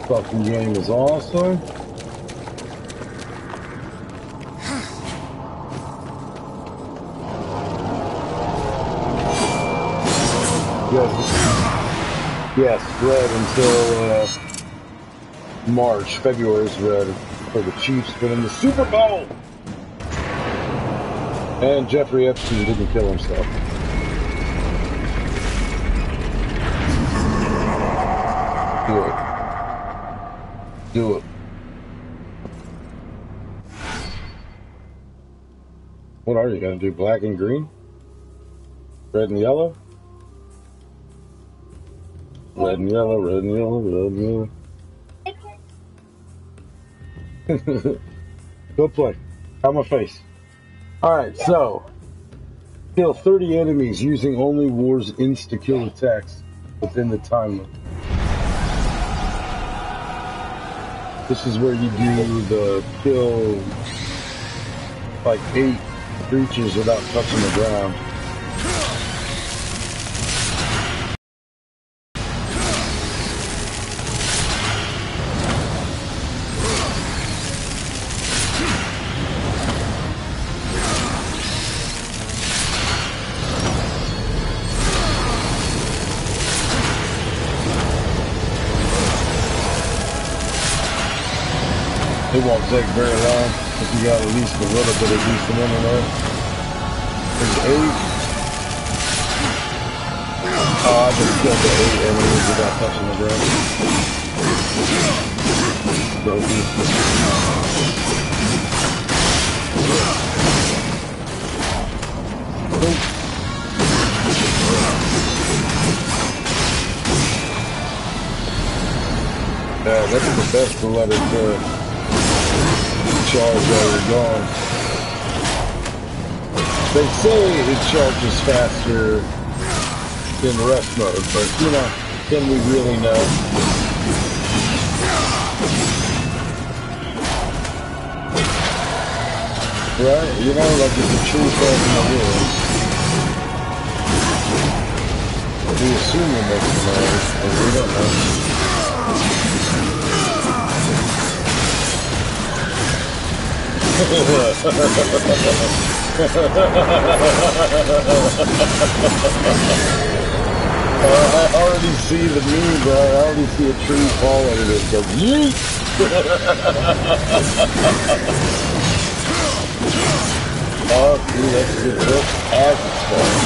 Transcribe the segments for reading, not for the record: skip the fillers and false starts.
fucking game is awesome. Yes, red until March. February is red for the Chiefs winning the Super Bowl. And Jeffrey Epstein didn't kill himself. Do it. Do it. What are you gonna do? Black and green? Red and yellow? Red and yellow, red and yellow, red and yellow. Go play. Out my face. Alright, so kill 30 enemies using only War's insta-kill attacks within the time limit. This is where you do the kill like 8 creatures without touching the ground. It won't take very long if you got at least a little bit of decent internet. There's 8. Oh, I just killed the 8 enemies without touching the ground. So yeah, that's the best to let it charge while you're gone. They say it charges faster in rest mode, but you know, can we really know? Right? You know, like if the tree falls in the woods, we assume we're making noise, but we don't know. I already see the meme, bro. I already see a tree falling and it goes yeet. Oh, see, that's a good trick as it's falling.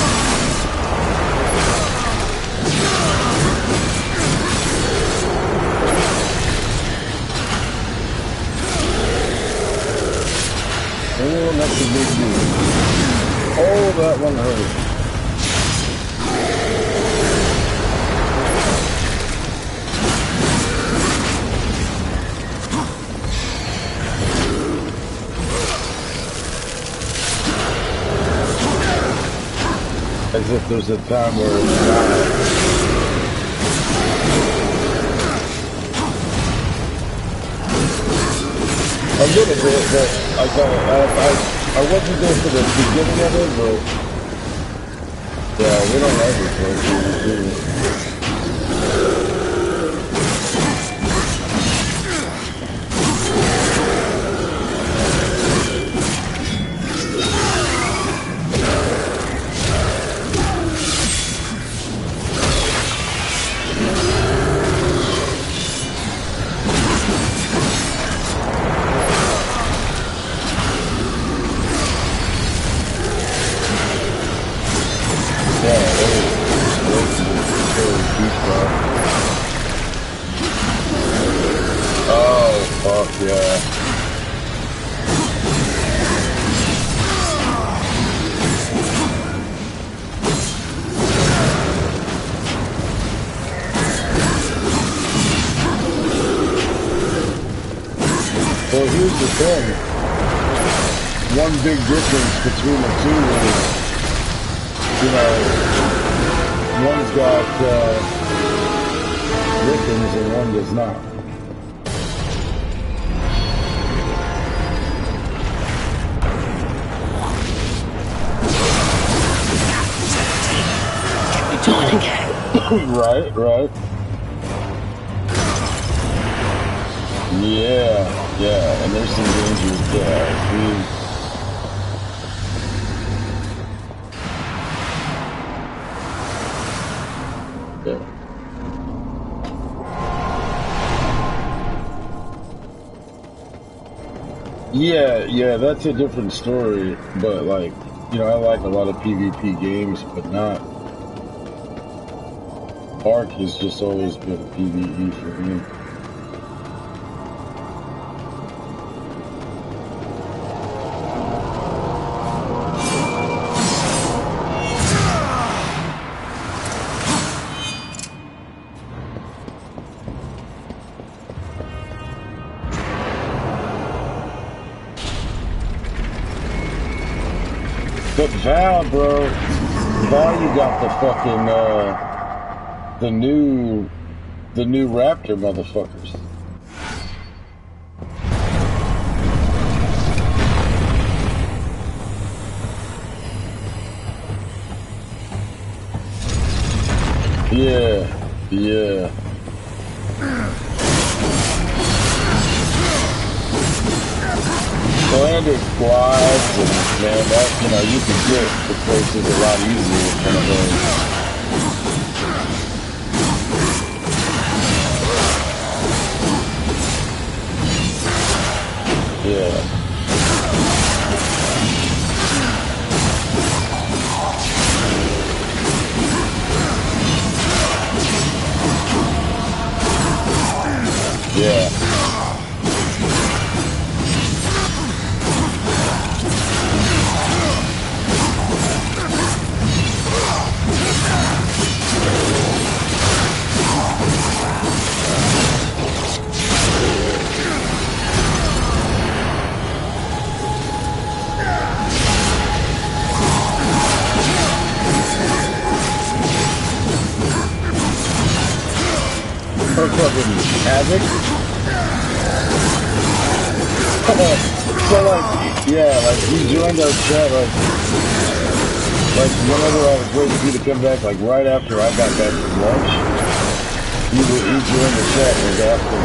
Oh, that's a big deal. Oh, that one hurt. As if there's a time where it's not. A little bit, but I wasn't there for the beginning of it, but yeah, we don't have it, Well, here's the thing. One big difference between the two is, you know, one's got workins and one does not. Can we do it again? Right, right. Yeah, and there's some dangerous guys. Yeah, that's a different story. But like, you know, I like a lot of PvP games, but not. Ark has just always been PvE for me. But Val, bro, Val, you got the fucking, the new Raptor motherfuckers. Yeah. Landed squads and man, that, you know, you can get the places a lot easier with one of those. Yeah. Yeah. Fucking Havoc. So like, yeah, like he joined our chat like whenever I was waiting for you to come back, like right after I got back from lunch, he joined the chat and was asking.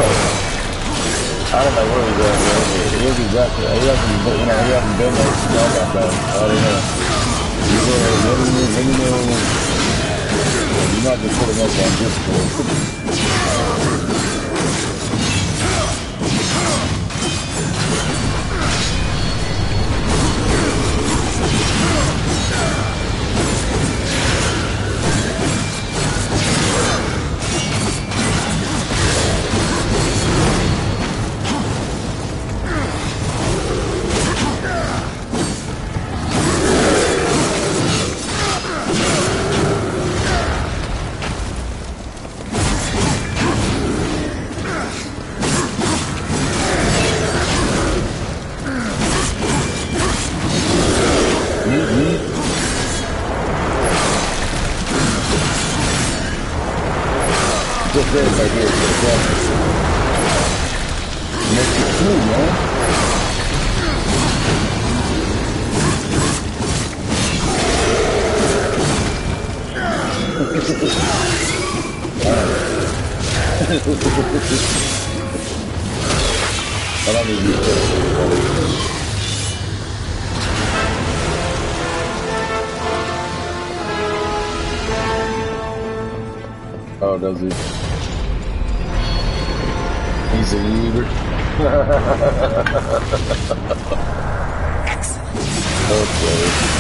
I don't know where he's at, man. He'll be back there. He hasn't been there since I got back. I don't know. Let me know. You might just put him up on Discord. I don't need these Oh, does he? He's a eater. Excellent. Okay.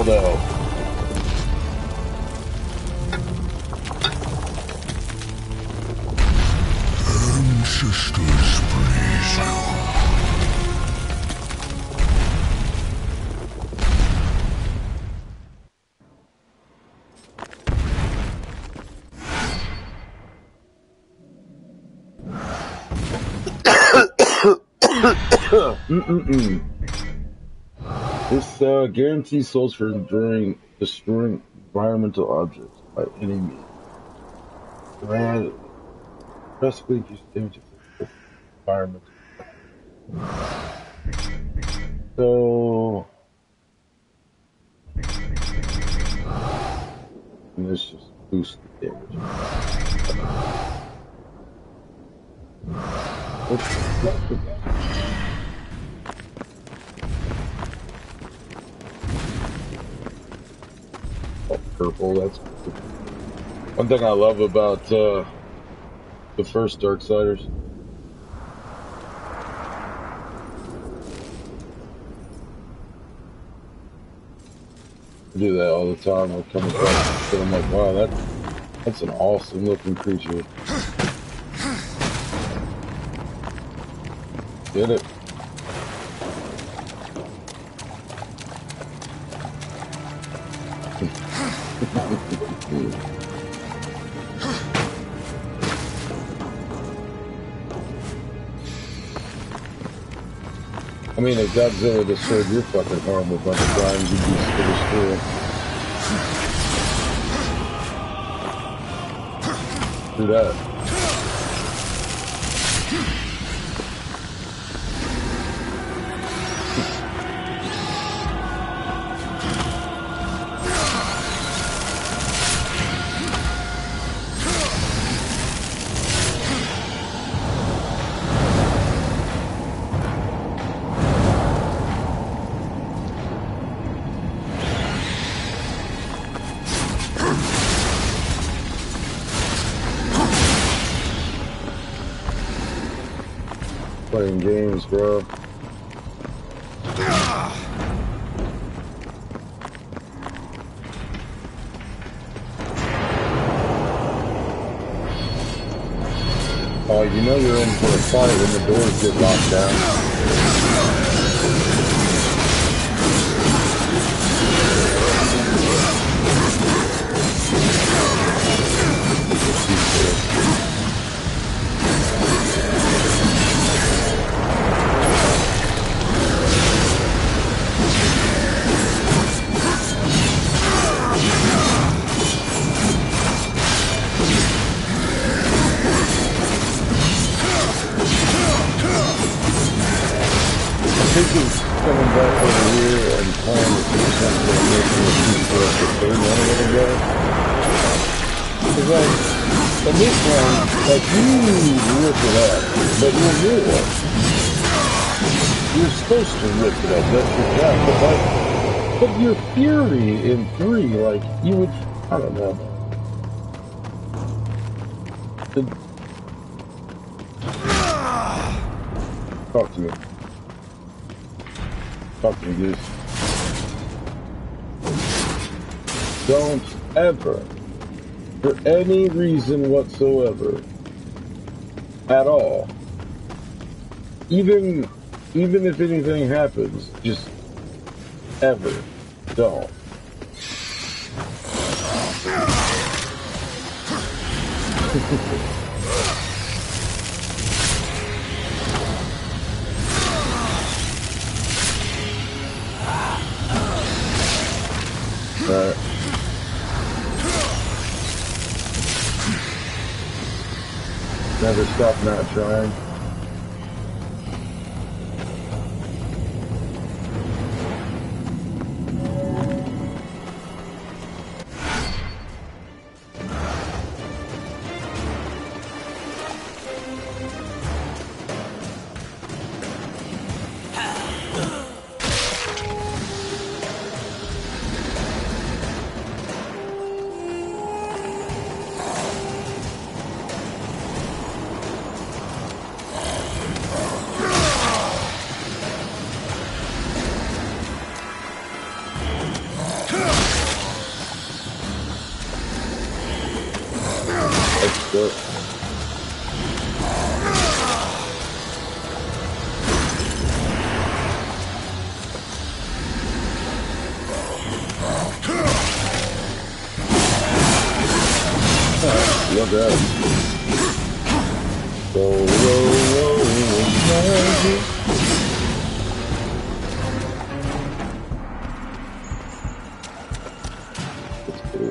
though. Ancestors praise you. This guarantees souls for destroying environmental objects by any means. Drastically increase damage of environmental. So, and this just boosts the damage. Oh, purple, that's cool. One thing I love about the first Darksiders. I do that all the time. I come across it, I'm like, wow, that's an awesome looking creature. Get it? I mean, if Godzilla destroyed your fucking home a bunch of times, you'd be still destroyed. Do that. Playing games, bro. Oh, you know you're in for a fight when the doors get locked down. Coming back over here and playing with something that makes me feel like the thing a little bit. Because like, in this one, like you rip it up, but you're new. You're supposed to rip it up, that's your job. But your fury in 3, like, you would, I don't know. Talk to me. Talk to me, dude. Don't ever, for any reason whatsoever, at all, even if anything happens, just ever don't. Alright. Never stop not trying. about that. Roll, magic. That's cool.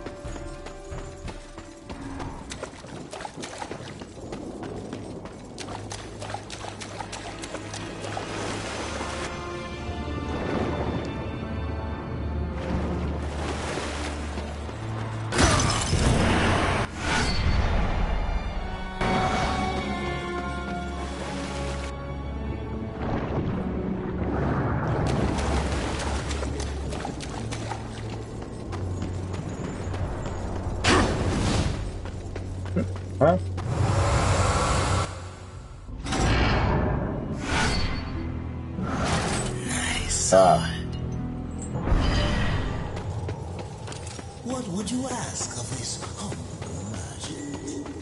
Huh? Nice. What would you ask of this humble magic?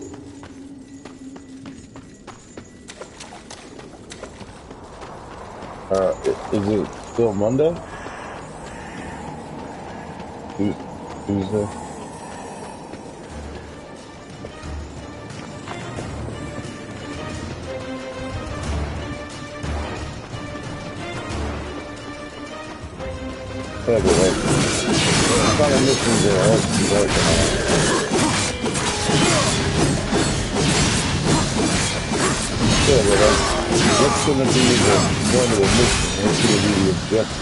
Is it still Monday? Tuesday? Yeah, but like, I'm kind of missing the start. Yeah, but like, what's going to be the point of the mission? What's going to be the objective?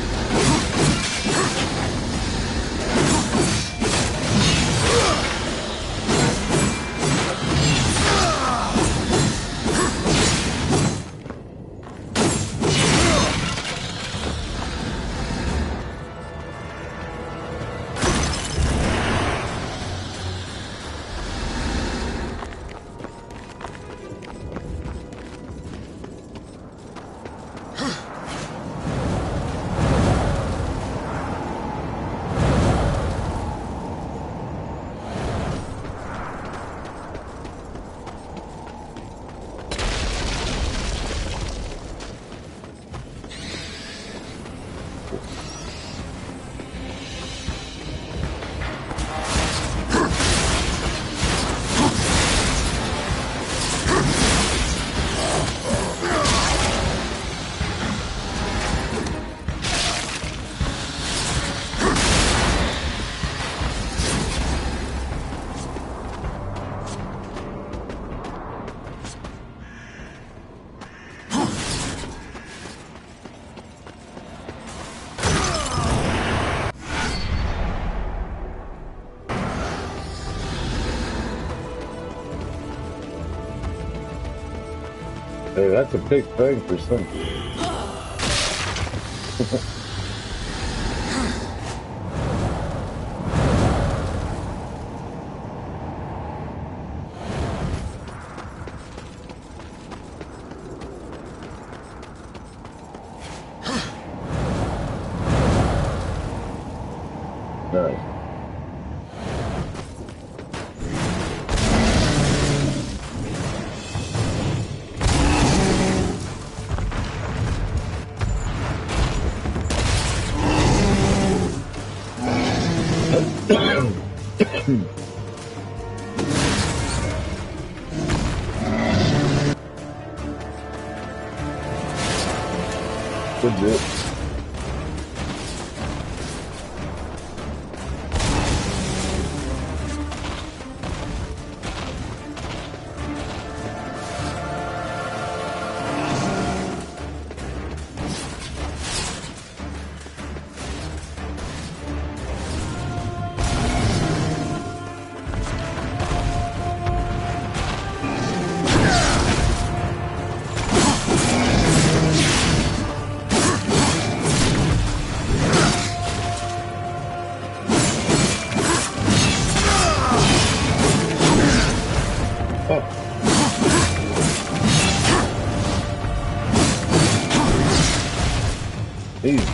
Hey, that's a big thing for some. Nice. Good bit. Easy.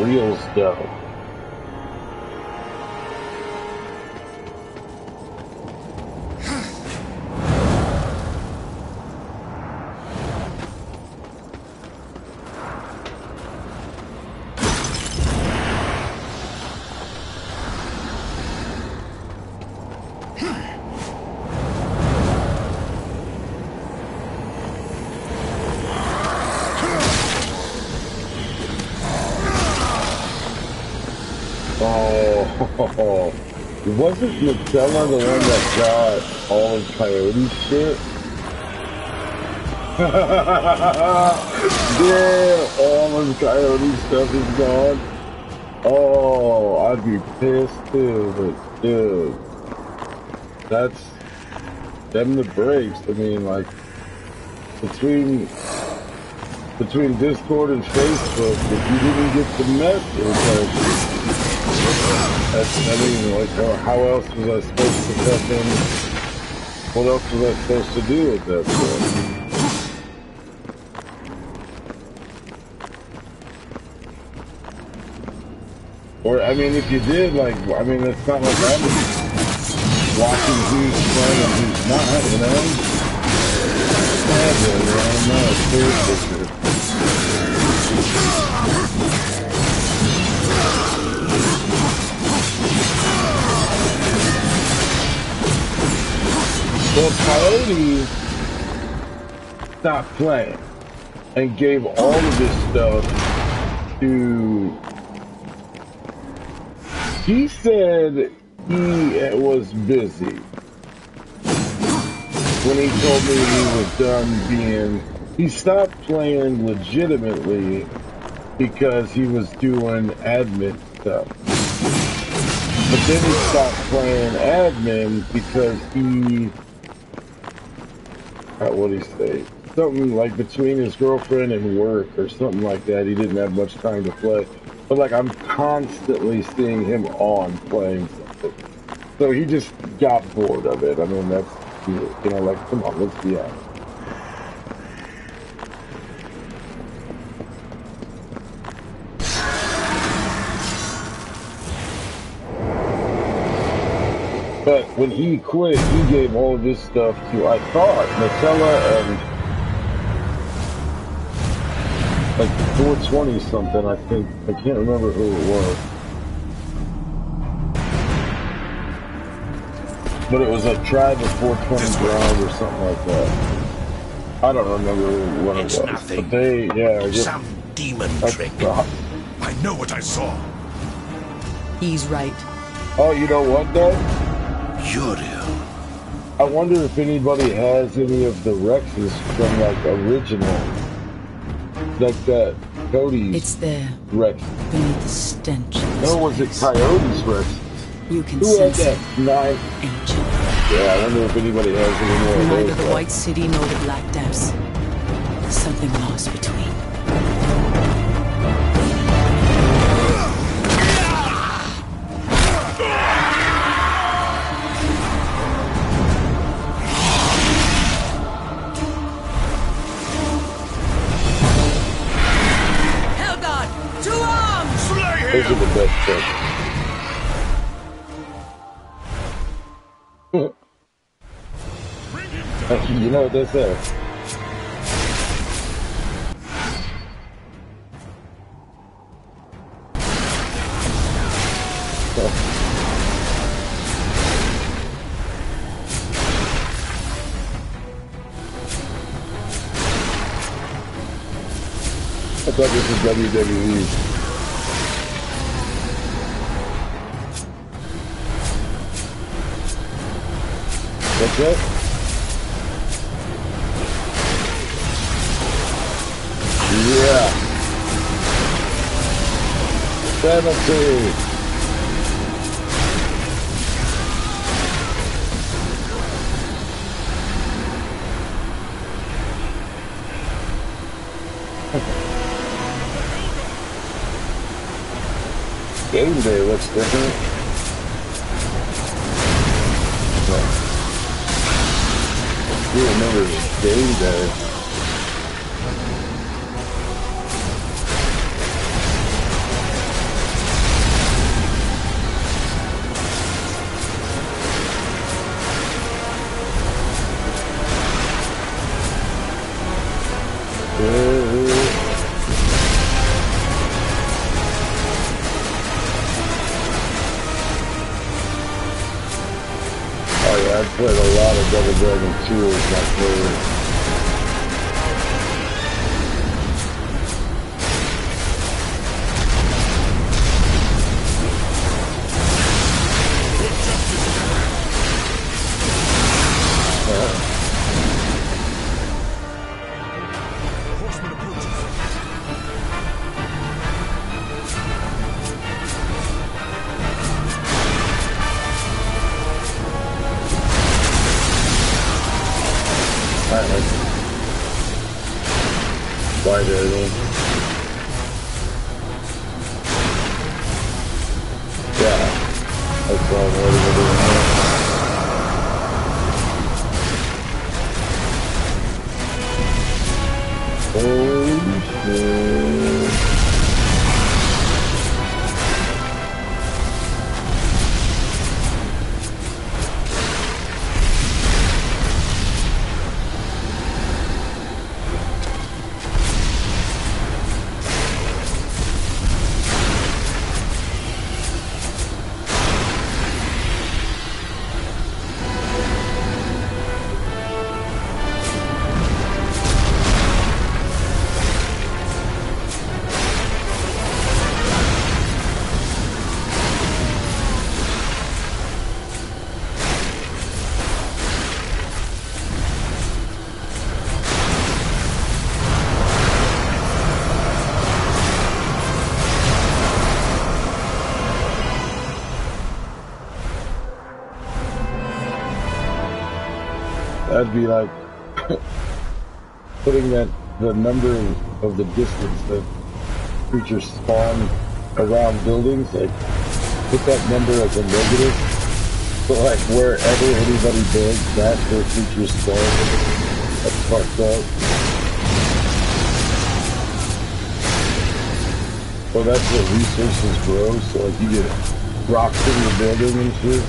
wheels go. Oh, wasn't Nutella the one that got all of Coyote's shit? Yeah, all of Coyote's stuff is gone. Oh, I'd be pissed too, but dude, that's them the breaks. I mean, like, between Discord and Facebook, if you didn't get the message, like, that's, I mean, like, how else was I supposed to fucking, what else was I supposed to do at that point? Or, I mean, if you did, like, I mean, it's not like I'm watching who's playing and who's not, you know? Yeah, but, I don't know, it's clear picture. Well, Coyote stopped playing and gave all of this stuff to... He said he was busy when he told me he was done being... He stopped playing legitimately because he was doing admin stuff. But then he stopped playing admin because he... What'd he say? Something like between his girlfriend and work or something like that. He didn't have much time to play. But like I'm constantly seeing him on playing something. So he just got bored of it. I mean, that's, you know, like, come on, let's be honest. But when he quit, he gave all of his stuff to, I thought, Nutella and like 420 something, I think. I can't remember who it was. But it was a Tribe of 420 Drive or something like that. I don't remember what it was. Nothing. But they, yeah, just, some demon trick. I know what I saw. He's right. Oh, you know what, though? Uriel. I wonder if anybody has any of the Rexes from, like, original. Like that Cody's It's there. Rex. Beneath the stench. No, was it Coyote's Rex? You can Who had sense that knife? ancient. Yeah, I wonder if anybody has any more of Neither those. the White City nor the Black Depths. Something lost between. Those are the best tricks. You know what they say. I thought this was WWE. What's that? Yeah. Penalty. Game day looks different. You remember game day. Oh yeah, I've played a lot of Double Dragon 2 as my favorite. Why there then? Yeah, that's all I'm ready to do now. Holy shit. That'd be like putting the number of the distance that creatures spawn around buildings, like put that number as a negative. So like wherever anybody builds, that's where creatures spawn. That's fucked up. So that's where resources grow, so like you get rocks in the building and shit.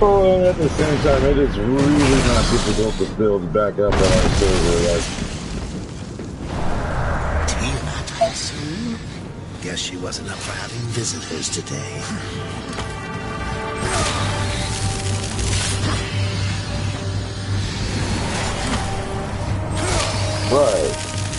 Oh, and at the same time, it is really not difficult to build back up on our server. Like, Tiamat, I assume? Guess she wasn't up for having visitors today. right.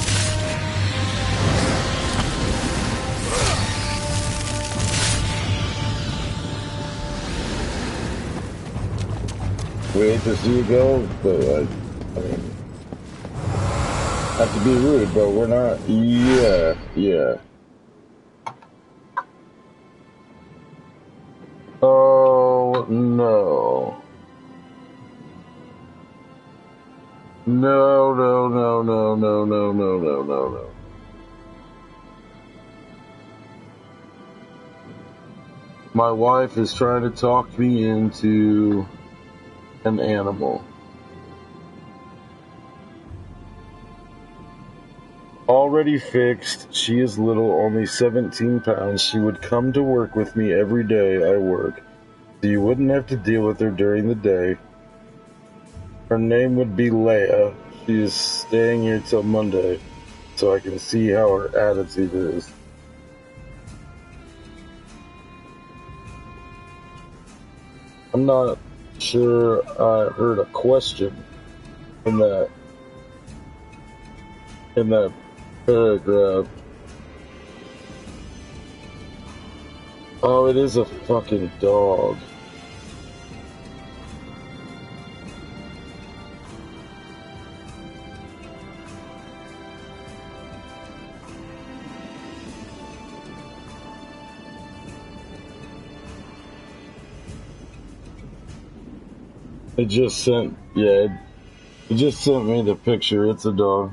We hate to see you go, but I mean, not to be rude, but we're not. Yeah, yeah. Oh no. No, no, no, no, no, no, no, no, no, no. My wife is trying to talk me into an animal. Already fixed. She is little, only 17 pounds. She would come to work with me every day I work, so you wouldn't have to deal with her during the day. Her name would be Leia. She is staying here till Monday, so I can see how her attitude is. I'm not sure I heard a question in that paragraph. Oh, it is a fucking dog. It just sent, yeah, it just sent me the picture. It's a dog.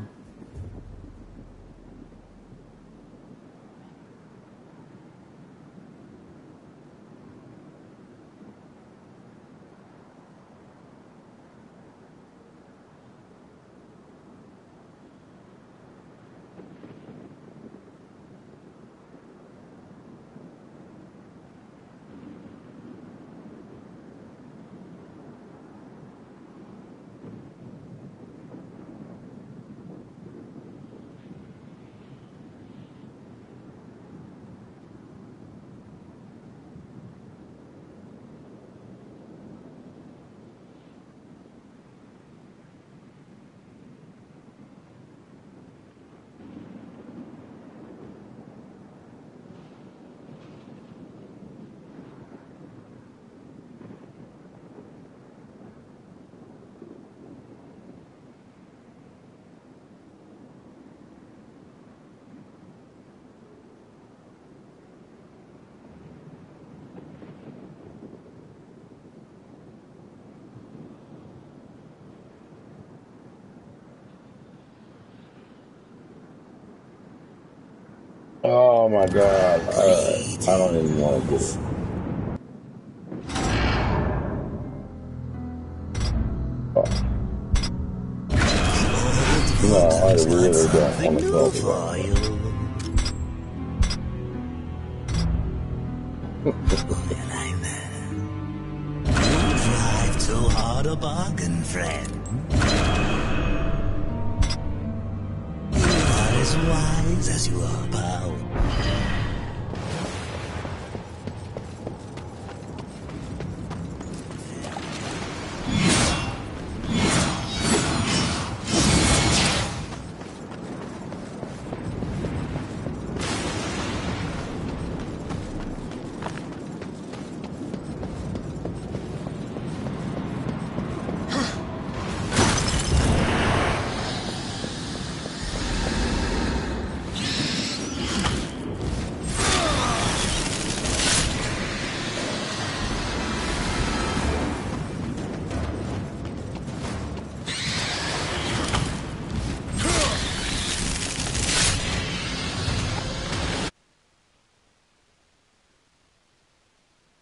Oh my god. I don't even want to do it. Oh. No, I really don't want to talk about it. You drive too hard a bargain, friend. You are as wise as you are powerful.